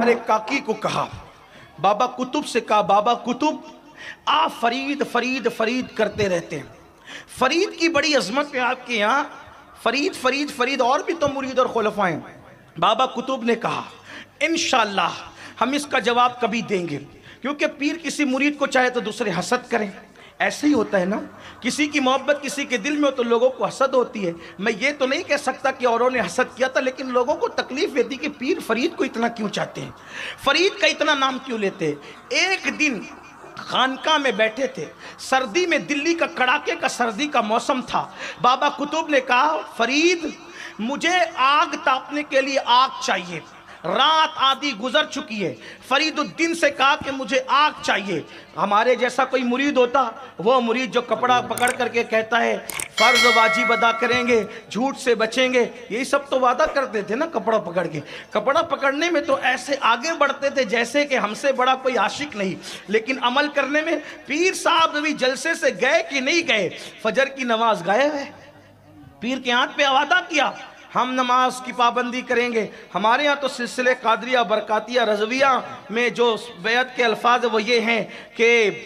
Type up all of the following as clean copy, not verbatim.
میرے کاکی کو کہا، بابا کتب سے کہا، بابا کتب آپ فرید فرید فرید کرتے رہتے ہیں، فرید کی بڑی عظمت ہے آپ کے یہاں، فرید فرید فرید، اور بھی تو مرید اور خلفاء ہیں۔ بابا کتب نے کہا انشاءاللہ ہم اس کا جواب کبھی دیں گے، کیونکہ پیر کسی مرید کو چاہے تو دوسرے حسد کریں، ایسے ہی ہوتا ہے نا، کسی کی محبت کسی کے دل میں ہو تو لوگوں کو حسد ہوتی ہے۔ میں یہ تو نہیں کہہ سکتا کہ اوروں نے حسد کیا تھا، لیکن لوگوں کو تکلیف ہوتی کہ پیر فرید کو اتنا کیوں چاہتے ہیں، فرید کا اتنا نام کیوں لیتے ہیں۔ ایک دن خانقاہ میں بیٹھے تھے، سردی میں، دلی کا کڑاکے کا سردی کا موسم تھا، بابا کتب نے کہا فرید مجھے آگ تاپنے کے لیے آگ چاہیے، رات آدھی گزر چکی ہے۔ فرید الدین سے کہا کہ مجھے آگ چاہیے۔ ہمارے جیسا کوئی مرید ہوتا، وہ مرید جو کپڑا پکڑ کر کے کہتا ہے فرض واجب ادا کریں گے، جھوٹ سے بچیں گے، یہی سب تو وعدہ کرتے تھے نا کپڑا پکڑ کے۔ کپڑا پکڑنے میں تو ایسے آگے بڑھتے تھے جیسے کہ ہم سے بڑا کوئی عاشق نہیں، لیکن عمل کرنے میں پیر صاحب بھی جلسے سے گئے کہ نہیں گئے، فجر کی نماز غائب ہے، پیر کے ہاتھ پہ وعدہ کیا ہم نماز کی پابندی کریں گے۔ ہمارے ہاں تو سلسلہ قادریہ برکاتیہ رضویہ میں جو بیعت کے الفاظ وہ یہ ہیں کہ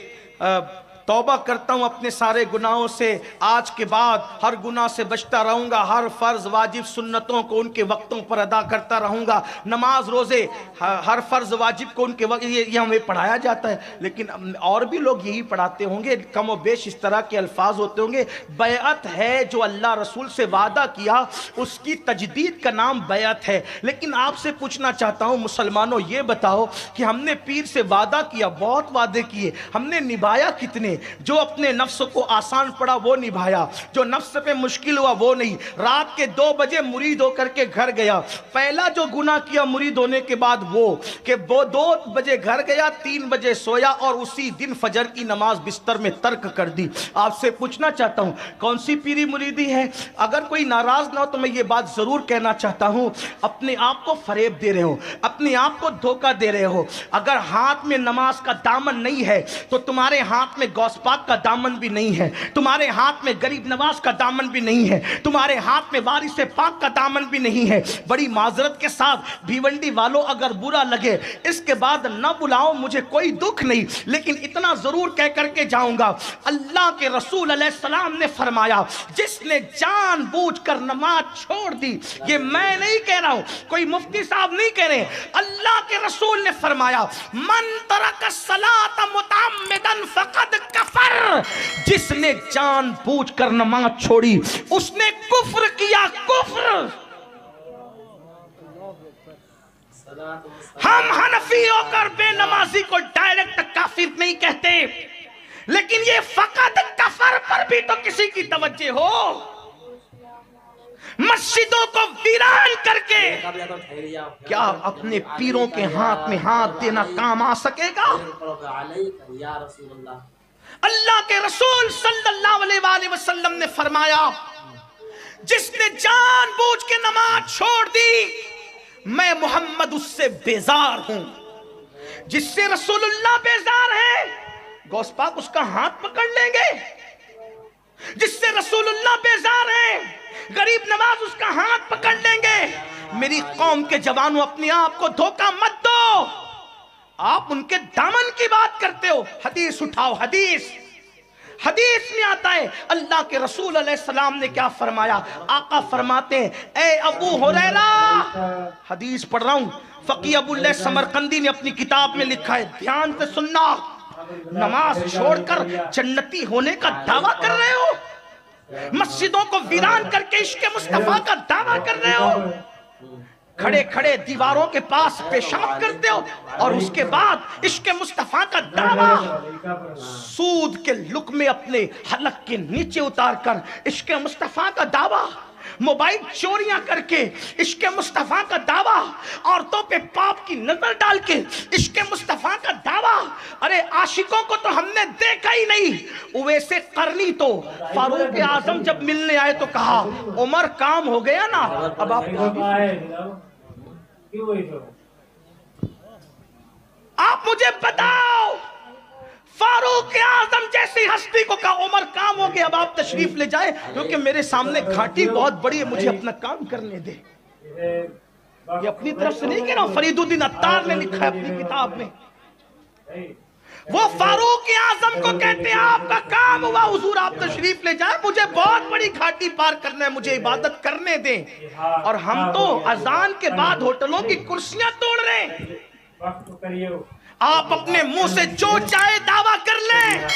توبہ کرتا ہوں اپنے سارے گناہوں سے، آج کے بعد ہر گناہ سے بچتا رہوں گا، ہر فرض واجب سنتوں کو ان کے وقتوں پر ادا کرتا رہوں گا، نماز روزے ہر فرض واجب کو ان کے وقت، یہ ہمیں پڑھایا جاتا ہے، لیکن اور بھی لوگ یہی پڑھاتے ہوں گے، کم و بیش اس طرح کے الفاظ ہوتے ہوں گے۔ بیعت ہے جو اللہ رسول سے وعدہ کیا، اس کی تجدید کا نام بیعت ہے۔ لیکن آپ سے پوچھنا چاہتا ہوں مسلمانوں، یہ بتاؤ کہ ہم نے پیر سے وعدہ کیا، بہت وعدے کیے، ہم نے نبھایا کتنے؟ جو اپنے نفس کو آسان پڑا وہ نبھایا، جو نفس پہ مشکل ہوا وہ نہیں۔ رات کے 2 بجے مرید ہو کر کے گھر گیا، پہلا جو گناہ کیا مرید ہونے کے بعد وہ کہ وہ 2 بجے گھر گیا، 3 بجے سویا اور اسی دن فجر کی نماز بستر میں ترک کر دی۔ آپ سے پوچھنا چاہتا ہوں کون سی پیری مریدی ہے؟ اگر کوئی ناراض نہ ہو تو میں یہ بات ضرور کہنا چاہتا ہوں، اپنے آپ کو فریب دے رہے ہو، اپنے آپ کو دھوکہ دے رہے ہو۔ اگر ہاتھ میں نماز کا دامن نہیں ہے تو تمہارے ہاتھ میں غوث پاک کا دامن بھی نہیں ہے، تمہارے ہاتھ میں غریب نواز کا دامن بھی نہیں ہے، تمہارے ہاتھ میں وارث پاک کا دامن بھی نہیں ہے۔ بڑی معذرت کے ساتھ بھیونڈی والوں اگر برا لگے اس کے بعد نہ بلاؤ، مجھے کوئی دکھ نہیں، لیکن اتنا ضرور کہہ کر کے جاؤں گا، اللہ کے رسول علیہ السلام نے فرمایا جس نے جان بوجھ کر نماز چھوڑ دی، یہ میں نہیں کہہ رہا ہوں، کوئی مفتی صاحب نہیں کہہ رہے، اللہ کے رسول نے فرمایا من ترک الصلاۃ متعمدا فقد کفر، جس نے جان بوجھ کر نماز چھوڑی اس نے کفر کیا، کفر۔ ہم حنفی ہو کر بے نمازی کو ڈائریکٹ کافر نہیں کہتے، لیکن یہ فقط کفر پر بھی تو کسی کی توجہ ہو۔ مسجدوں کو ویران کر کے کیا اپنے پیروں کے ہاتھ میں ہاتھ دینا کام آ سکے گا؟ اللہ کے رسول صلی اللہ علیہ وآلہ وسلم نے فرمایا جس نے جان بوجھ کے نماز چھوڑ دی میں محمد اس سے بیزار ہوں۔ جس سے رسول اللہ بیزار ہے غوث پاک اس کا ہاتھ پکڑ لیں گے؟ جس سے رسول اللہ بیزار ہے غریب نواز اس کا ہاتھ پکڑ لیں گے؟ میری قوم کے جوانوں اپنے آپ کو دھوکہ مت دو، آپ ان کے دامن کی بات کرتے ہو۔ حدیث اٹھاؤ، حدیث میں آتا ہے اللہ کے رسول علیہ السلام نے کیا فرمایا؟ آقا فرماتے ہیں اے ابو ہریرہ، حدیث پڑھ رہا ہوں، فقی ابو اللہ سمرقندی نے اپنی کتاب میں لکھا ہے، دھیان سے سننا، نماز چھوڑ کر جنتی ہونے کا دعویٰ کر رہے ہو، مسجدوں کو ویران کر کے عشق مصطفیٰ کا دعویٰ کر رہے ہو، کھڑے کھڑے دیواروں کے پاس پیشاب کرتے ہو، اور اس کے بعد عشق مصطفیٰ کا دعویٰ، سود کے لقمے اپنے حلق کے نیچے اتار کر عشق مصطفیٰ کا دعویٰ، موبائل چوریاں کر کے عشق مصطفیٰ کا دعویٰ، عورتوں پہ پاپ کی نظر ڈال کے عشق مصطفیٰ کا دعویٰ۔ ارے عاشقوں کو تو ہم نے دیکھا ہی نہیں۔ اویس قرنی تو فاروق اعظم جب ملنے آئے تو کہا عمر کام ہو گیا نا، اب آپ مجھے بتاؤ، فاروق اعظم جیسی ہستی کو کہا عمر کام ہو گیا، اب آپ تشریف لے جائیں، کیونکہ میرے سامنے گھاٹی بہت بڑی ہے، مجھے اپنا کام کرنے دے۔ یہ اپنی طرف سے نہیں کہنا، فرید الدین عطار نے لکھا ہے اپنی کتاب میں. وہ فاروق اعظم کو کہتے ہیں آپ کا کام ہوا حضور آپ تشریف لے جائیں، مجھے بہت بڑی گھاٹی پار کرنا ہے، مجھے عبادت کرنے دیں. اور ہم تو اذان کے بعد ہوٹلوں کی کرسیاں توڑ رہے ہیں. آپ اپنے منہ سے جو چاہے دعویٰ کر لیں.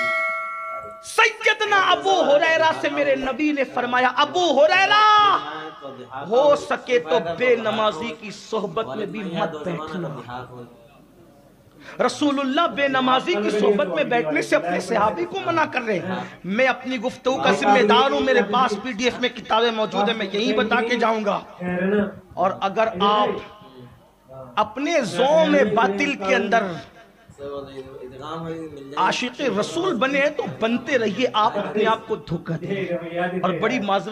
سیدنا ابو ہریرہ سے میرے نبی نے فرمایا، ابو ہریرہ ہو سکے تو بے نمازی کی صحبت میں بھی مت بیٹھنا. رسول اللہ بے نمازی کی صحبت میں بیٹھنے سے اپنے صحابی کو منع کر رہے ہیں. میں اپنی گفتگو کا ذمہ دار ہوں، میرے پاس پی ڈی ایف میں کتابیں موجود ہیں، میں یہی بتا کے جاؤں گا. اور اگر آپ اپنے زوم باطل کے اندر عاشق رسول بنے تو بنتے رہیے، آپ اپنے آپ کو دھوکہ دیں. اور بڑی معذرت